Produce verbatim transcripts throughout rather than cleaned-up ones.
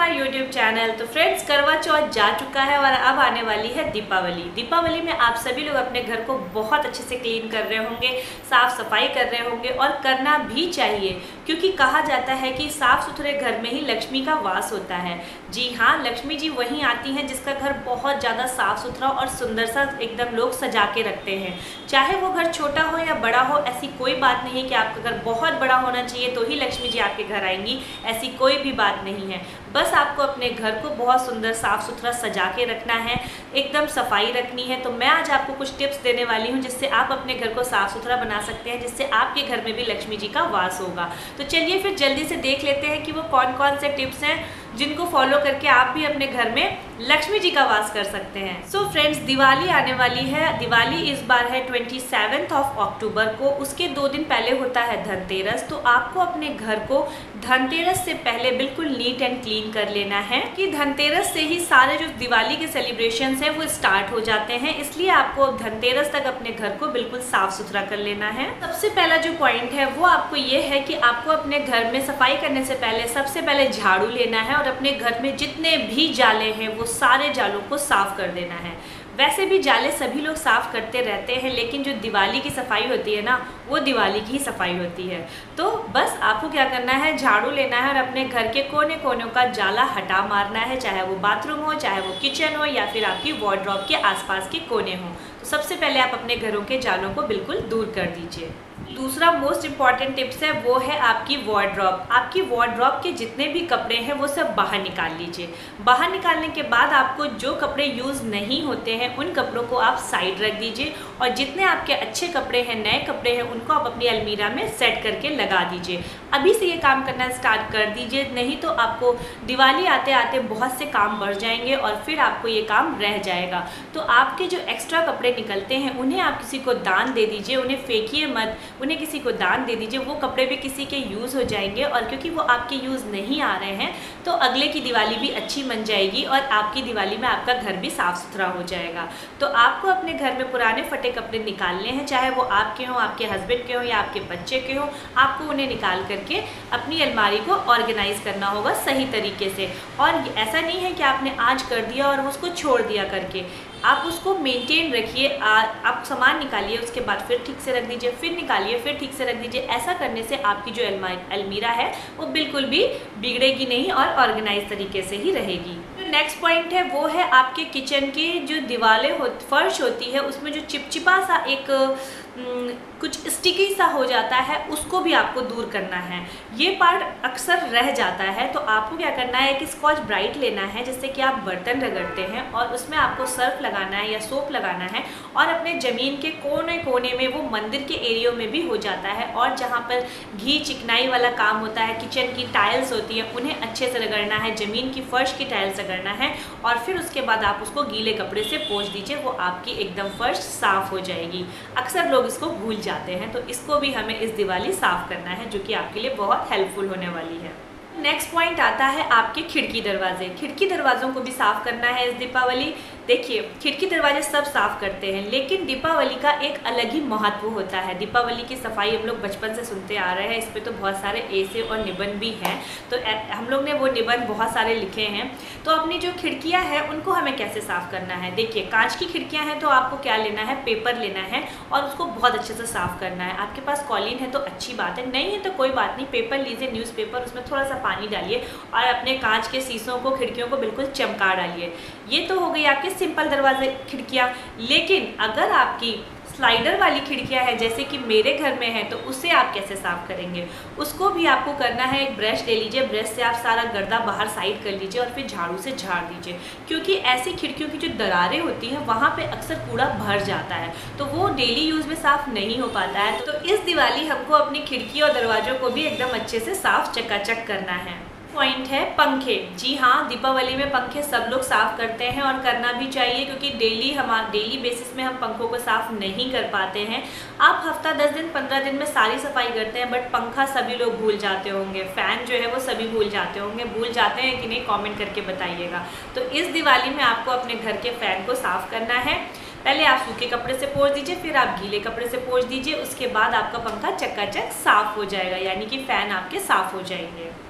My YouTube channel. तो friends, Karva Chauth जा चुका है और अब आने वाली है दीपावली। दीपावली में आप सभी लोग अपने घर को बहुत अच्छे से क्लीन कर रहे होंगे, साफ सफाई कर रहे होंगे और करना भी चाहिए, क्योंकि कहा जाता है कि साफ सुथरे घर में ही लक्ष्मी का वास होता है। जी हाँ, लक्ष्मी जी वहीं आती हैं जिसका घर बहुत ज़्यादा साफ सुथरा और सुंदर सा एकदम लोग सजा के रखते हैं। चाहे वो घर छोटा हो या बड़ा हो, ऐसी कोई बात नहीं है कि आपका घर बहुत बड़ा होना चाहिए तो ही लक्ष्मी जी आपके घर आएंगी, ऐसी कोई भी बात नहीं है। बस आपको अपने घर को बहुत सुंदर साफ सुथरा सजा के रखना है, एकदम सफाई रखनी है। तो मैं आज आपको कुछ टिप्स देने वाली हूँ जिससे आप अपने घर को साफ सुथरा बना सकते हैं, जिससे आपके घर में भी लक्ष्मी जी का वास होगा। तो चलिए फिर जल्दी से देख लेते हैं कि वो कौन कौन से टिप्स हैं जिनको फॉलो करके आप भी अपने घर में लक्ष्मी जी का वास कर सकते हैं। सो so फ्रेंड्स, दिवाली आने वाली है। दिवाली इस बार है ट्वेंटी सेवेंथ ऑफ अक्टूबर को। उसके दो दिन पहले होता है धनतेरस। तो आपको अपने घर को धनतेरस से पहले बिल्कुल नीट एंड क्लीन कर लेना है कि धनतेरस से ही सारे जो दिवाली के सेलिब्रेशंस हैं वो स्टार्ट हो जाते हैं। इसलिए आपको धनतेरस तक अपने घर को बिल्कुल साफ सुथरा कर लेना है। सबसे पहला जो पॉइंट है वो आपको ये है कि आपको अपने घर में सफाई करने से पहले सबसे पहले झाड़ू लेना है और अपने घर में जितने भी जाले हैं वो सारे जालों को साफ कर देना है। वैसे भी जाले सभी लोग साफ करते रहते हैं, लेकिन जो दिवाली की सफाई होती है ना, वो दिवाली की ही सफाई होती है। तो बस आपको क्या करना है, झाड़ू लेना है और अपने घर के कोने कोने का जाला हटा मारना है, चाहे वो बाथरूम हो, चाहे वो किचन हो या फिर आपकी वार्डरोब के आसपास के कोने हो। तो सबसे पहले आप अपने घरों के जालों को बिल्कुल दूर कर दीजिए। दूसरा मोस्ट इम्पॉर्टेंट टिप्स है वो है आपकी वार्डरोब। आपकी वार्डरोब के जितने भी कपड़े हैं वो सब बाहर निकाल लीजिए। बाहर निकालने के बाद आपको जो कपड़े यूज़ नहीं होते हैं उन कपड़ों को आप साइड रख दीजिए और जितने आपके अच्छे कपड़े हैं, नए कपड़े हैं, उनको आप अपनी अलमीरा में सेट करके लगा दीजिए। अभी से ये काम करना स्टार्ट कर दीजिए, नहीं तो आपको दिवाली आते आते बहुत से काम बढ़ जाएंगे और फिर आपको ये काम रह जाएगा। तो आपके जो एक्स्ट्रा कपड़े निकलते हैं उन्हें आप किसी को दान दे दीजिए, उन्हें फेंकिए मत, उन्हें किसी को दान दे दीजिए। वो कपड़े भी किसी के यूज़ हो जाएंगे और क्योंकि वो आपके यूज़ नहीं आ रहे हैं तो अगले की दिवाली भी अच्छी बन जाएगी और आपकी दिवाली में आपका घर भी साफ सुथरा हो जाएगा। तो आपको अपने घर में पुराने फटे कपड़े निकालने हैं, चाहे वो आपके हों, आपके हस्बैंड के हों या आपके बच्चे के हों। आपको उन्हें निकाल करके अपनी अलमारी को ऑर्गेनाइज करना होगा सही तरीके से। और ऐसा नहीं है कि आपने आज कर दिया और उसको छोड़ दिया करके, आप उसको मेंटेन रखिए। आप सामान निकालिए, उसके बाद फिर ठीक से रख दीजिए, फिर निकालिए, फिर ठीक से रख दीजिए। ऐसा करने से आपकी जो अलमीरा है वो बिल्कुल भी बिगड़ेगी नहीं और ऑर्गेनाइज तरीके से ही रहेगी। जो नेक्स्ट पॉइंट है वो है आपके किचन की जो दीवारें हो, फर्श होती है, उसमें जो चिपचिपा सा एक न, कुछ स्टिकी सा हो जाता है, उसको भी आपको दूर करना है। ये पार्ट अक्सर रह जाता है। तो आपको क्या करना है कि स्कॉच ब्राइट लेना है, जिससे कि आप बर्तन रगड़ते हैं और उसमें आपको सर्फ लगाना है या सोप लगाना है और अपने ज़मीन के कोने कोने में, वो मंदिर के एरिया में भी हो जाता है, और जहाँ पर घी चिकनाई वाला काम होता है, किचन की टाइल्स होती है, उन्हें अच्छे से रगड़ना है, ज़मीन की फर्श की टाइल्स रगड़ना है और फिर उसके बाद आप उसको गीले कपड़े से पोंछ दीजिए। वो आपकी एकदम फर्श साफ़ हो जाएगी। अक्सर लोग इसको भूल जाते हैं, तो इसको भी हमें इस दिवाली साफ करना है, जो कि आपके लिए बहुत हेल्पफुल होने वाली है। नेक्स्ट पॉइंट आता है आपके खिड़की दरवाजे। खिड़की दरवाज़ों को भी साफ़ करना है इस दीपावली। देखिए, खिड़की दरवाजे सब साफ़ करते हैं, लेकिन दीपावली का एक अलग ही महत्व होता है। दीपावली की सफाई हम लोग बचपन से सुनते आ रहे हैं, इस पर तो बहुत सारे ऐसे और निबंध भी हैं। तो हम लोग ने वो निबंध बहुत सारे लिखे हैं। तो अपनी जो खिड़कियाँ हैं उनको हमें कैसे साफ़ करना है। देखिए, कांच की खिड़कियाँ हैं तो आपको क्या लेना है, पेपर लेना है और उसको बहुत अच्छे से साफ़ करना है। आपके पास कॉलिन है तो अच्छी बात है, नहीं है तो कोई बात नहीं, पेपर लीजिए, न्यूज़पेपर, उसमें थोड़ा सा पानी डालिए और अपने कांच के शीशों को, खिड़कियों को बिल्कुल चमका डालिए। ये तो हो गई आपके सिंपल दरवाजे खिड़कियाँ। लेकिन अगर आपकी स्लाइडर वाली खिड़कियाँ हैं, जैसे कि मेरे घर में है, तो उसे आप कैसे साफ़ करेंगे। उसको भी आपको करना है, एक ब्रश ले लीजिए, ब्रश से आप सारा गर्दा बाहर साइड कर लीजिए और फिर झाड़ू से झाड़ दीजिए, क्योंकि ऐसी खिड़कियों की जो दरारें होती हैं वहाँ पे अक्सर कूड़ा भर जाता है, तो वो डेली यूज़ में साफ़ नहीं हो पाता है। तो इस दिवाली हमको अपनी खिड़की और दरवाज़ों को भी एकदम अच्छे से साफ़ चकाचक करना है। पॉइंट है पंखे। जी हाँ, दीपावली में पंखे सब लोग साफ़ करते हैं और करना भी चाहिए, क्योंकि डेली हम डेली बेसिस में हम पंखों को साफ़ नहीं कर पाते हैं। आप हफ्ता दस दिन पंद्रह दिन में सारी सफाई करते हैं, बट पंखा सभी लोग भूल जाते होंगे, फ़ैन जो है वो सभी भूल जाते होंगे। भूल जाते हैं कि नहीं, कमेंट करके बताइएगा। तो इस दिवाली में आपको अपने घर के फ़ैन को साफ़ करना है। पहले आप सूखे कपड़े से पोंछ दीजिए, फिर आप गीले कपड़े से पोंछ दीजिए, उसके बाद आपका पंखा चकाचक साफ़ हो जाएगा, यानी कि फ़ैन आपके साफ़ हो जाएंगे।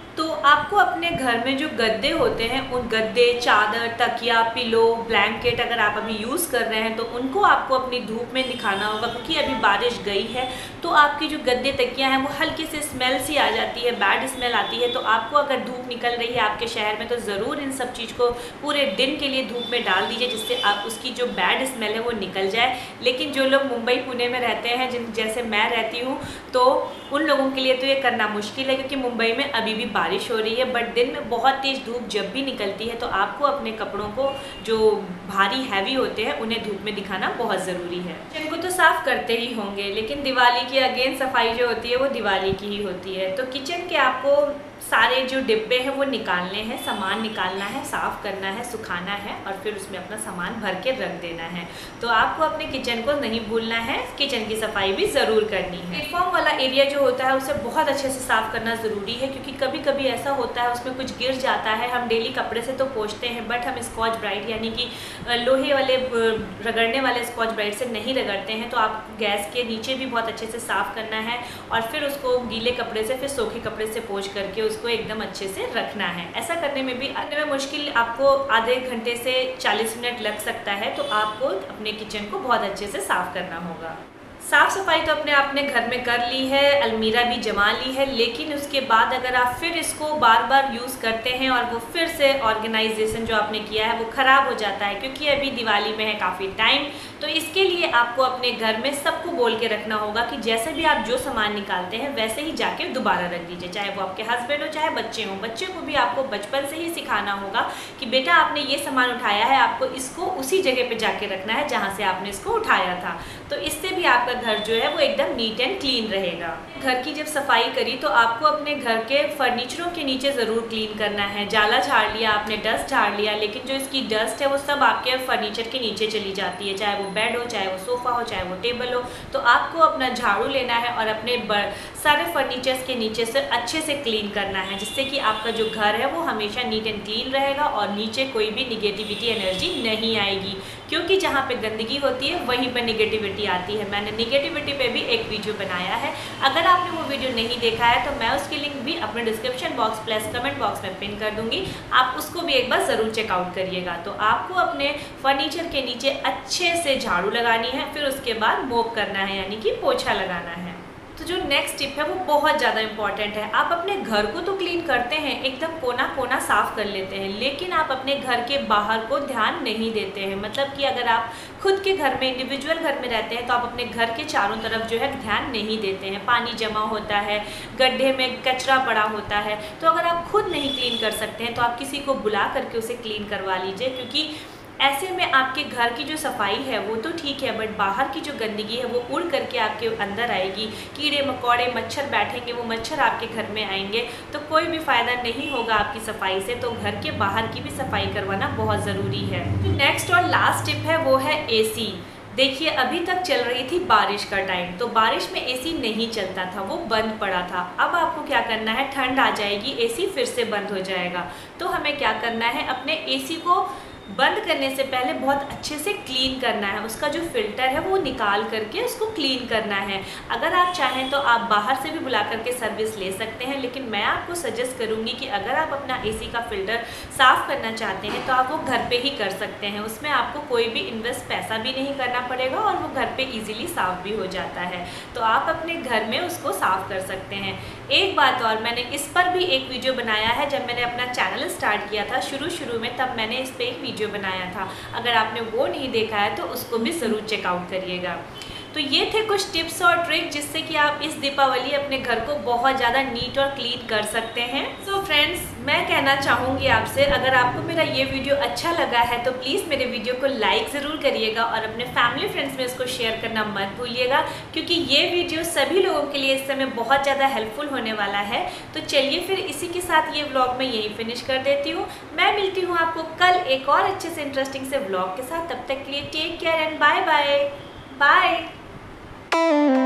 तो आपको अपने घर में जो गद्दे होते हैं, उन गद्दे, चादर, तकिया, पिलो, ब्लैंकेट अगर आप अभी यूज़ कर रहे हैं तो उनको आपको अपनी धूप में दिखाना होगा, क्योंकि अभी बारिश गई है तो आपकी जो गद्दे तकिया हैं वो हल्की से स्मेल सी आ जाती है, बैड स्मेल आती है। तो आपको अगर धूप निकल रही है आपके शहर में तो ज़रूर इन सब चीज़ को पूरे दिन के लिए धूप में डाल दीजिए, जिससे आप उसकी जो बैड स्मेल है वो निकल जाए। लेकिन जो लोग मुंबई पुणे में रहते हैं, जिन जैसे मैं रहती हूँ, तो उन लोगों के लिए तो ये करना मुश्किल है, क्योंकि मुंबई में अभी भी बारिश हो रही है। बट दिन में बहुत तेज़ धूप जब भी निकलती है तो आपको अपने कपड़ों को जो भारी हैवी होते हैं उन्हें धूप में दिखाना बहुत ज़रूरी है। किचन को तो साफ़ करते ही होंगे, लेकिन दिवाली की अगेन सफाई जो होती है वो दिवाली की ही होती है। तो किचन के आपको सारे जो डिब्बे हैं वो निकालने हैं, सामान निकालना है, साफ़ करना है, सुखाना है और फिर उसमें अपना सामान भर के रख देना है। तो आपको अपने किचन को नहीं भूलना है, किचन की सफाई भी ज़रूर करनी है। प्लेटफॉर्म वाला एरिया जो होता है उसे बहुत अच्छे से साफ़ करना ज़रूरी है, क्योंकि कभी कभी ऐसा होता है उसमें कुछ गिर जाता है। हम डेली कपड़े से तो पोंछते हैं, बट हम स्कॉच ब्राइट यानी कि लोहे वाले रगड़ने वाले स्कॉच ब्राइट से नहीं रगड़ते हैं। तो आप गैस के नीचे भी बहुत अच्छे से साफ़ करना है और फिर उसको गीले कपड़े से, फिर सूखे कपड़े से पोंछ करके उसको एकदम अच्छे से रखना है। ऐसा करने में भी आने में मुश्किल आपको आधे घंटे से चालीस मिनट लग सकता है। तो आपको अपने किचन को बहुत अच्छे से साफ़ करना होगा। साफ़ सफाई तो अपने आपने घर में कर ली है, अलमीरा भी जमा ली है, लेकिन उसके बाद अगर आप फिर इसको बार बार यूज़ करते हैं और वो फिर से ऑर्गेनाइजेशन जो आपने किया है वो ख़राब हो जाता है, क्योंकि अभी दिवाली में है काफ़ी टाइम। तो इसके लिए आपको अपने घर में सबको बोल के रखना होगा कि जैसे भी आप जो सामान निकालते हैं वैसे ही जाके दोबारा रख दीजिए, चाहे वो आपके हस्बैंड हो चाहे बच्चे हों। बच्चे को भी आपको बचपन से ही सिखाना होगा कि बेटा आपने ये सामान उठाया है, आपको इसको उसी जगह पे जाके रखना है जहाँ से आपने इसको उठाया था। तो इससे भी आपका घर जो है वो एकदम नीट एंड क्लीन रहेगा। घर की जब सफाई करी तो आपको अपने घर के फर्नीचरों के नीचे ज़रूर क्लीन करना है। जाला झाड़ लिया आपने, डस्ट झाड़ लिया, लेकिन जो इसकी डस्ट है वो सब आपके फर्नीचर के नीचे चली जाती है, चाहे वो बेड हो, चाहे वो सोफ़ा हो, चाहे वो टेबल हो। तो आपको अपना झाड़ू लेना है और अपने सारे फर्नीचर्स के नीचे से अच्छे से क्लीन करना है, जिससे कि आपका जो घर है वो हमेशा नीट एंड क्लीन रहेगा और नीचे कोई भी निगेटिविटी एनर्जी नहीं आएगी, क्योंकि जहाँ पे गंदगी होती है वहीं पर निगेटिविटी आती है। मैंने निगेटिविटी पे भी एक वीडियो बनाया है, अगर आपने वो वीडियो नहीं देखा है तो मैं उसकी लिंक भी अपने description box plus comment box में पिन कर दूंगी, आप उसको भी एक बार ज़रूर चेकआउट करिएगा। तो आपको अपने फर्नीचर के नीचे अच्छे से झाड़ू लगानी है, फिर उसके बाद मोप करना है यानी कि पोछा लगाना है। तो जो नेक्स्ट टिप है वो बहुत ज़्यादा इंपॉर्टेंट है। आप अपने घर को तो क्लीन करते हैं, एकदम कोना कोना साफ़ कर लेते हैं, लेकिन आप अपने घर के बाहर को ध्यान नहीं देते हैं। मतलब कि अगर आप खुद के घर में, इंडिविजुअल घर में रहते हैं तो आप अपने घर के चारों तरफ जो है ध्यान नहीं देते हैं। पानी जमा होता है, गड्ढे में कचरा पड़ा होता है। तो अगर आप खुद नहीं क्लीन कर सकते हैं तो आप किसी को बुला करके उसे क्लीन करवा लीजिए, क्योंकि ऐसे में आपके घर की जो सफाई है वो तो ठीक है, बट बाहर की जो गंदगी है वो उड़ करके आपके अंदर आएगी। कीड़े मकोड़े, मच्छर बैठेंगे, वो मच्छर आपके घर में आएंगे, तो कोई भी फ़ायदा नहीं होगा आपकी सफाई से। तो घर के बाहर की भी सफाई करवाना बहुत ज़रूरी है। जो नेक्स्ट और लास्ट टिप है वो है एसी। देखिए अभी तक चल रही थी बारिश का टाइम, तो बारिश में एसी नहीं चलता था, वो बंद पड़ा था। अब आपको क्या करना है, ठंड आ जाएगी, एसी फिर से बंद हो जाएगा। तो हमें क्या करना है, अपने एसी को बंद करने से पहले बहुत अच्छे से क्लीन करना है। उसका जो फिल्टर है वो निकाल करके उसको क्लीन करना है। अगर आप चाहें तो आप बाहर से भी बुला करके सर्विस ले सकते हैं, लेकिन मैं आपको सजेस्ट करूंगी कि अगर आप अपना एसी का फिल्टर साफ़ करना चाहते हैं तो आप वो घर पे ही कर सकते हैं। उसमें आपको कोई भी इन्वेस्ट पैसा भी नहीं करना पड़ेगा और वो घर पे इजीली साफ़ भी हो जाता है। तो आप अपने घर में उसको साफ़ कर सकते हैं। एक बात और, मैंने इस पर भी एक वीडियो बनाया है। जब मैंने अपना चैनल स्टार्ट किया था शुरू शुरू में, तब मैंने इस पर एक वीडियो बनाया था। अगर आपने वो नहीं देखा है तो उसको भी ज़रूर चेकआउट करिएगा। तो ये थे कुछ टिप्स और ट्रिक जिससे कि आप इस दीपावली अपने घर को बहुत ज़्यादा नीट और क्लीन कर सकते हैं। सो so फ्रेंड्स, मैं कहना चाहूँगी आपसे, अगर आपको मेरा ये वीडियो अच्छा लगा है तो प्लीज़ मेरे वीडियो को लाइक ज़रूर करिएगा और अपने फैमिली फ्रेंड्स में इसको शेयर करना मत भूलिएगा, क्योंकि ये वीडियो सभी लोगों के लिए इस समय बहुत ज़्यादा हेल्पफुल होने वाला है। तो चलिए फिर इसी के साथ ये व्लॉग मैं यहीं फिनिश कर देती हूँ। मैं मिलती हूँ आपको कल एक और अच्छे से इंटरेस्टिंग से व्लॉग के साथ। तब तक के लिए take care and bye bye bye.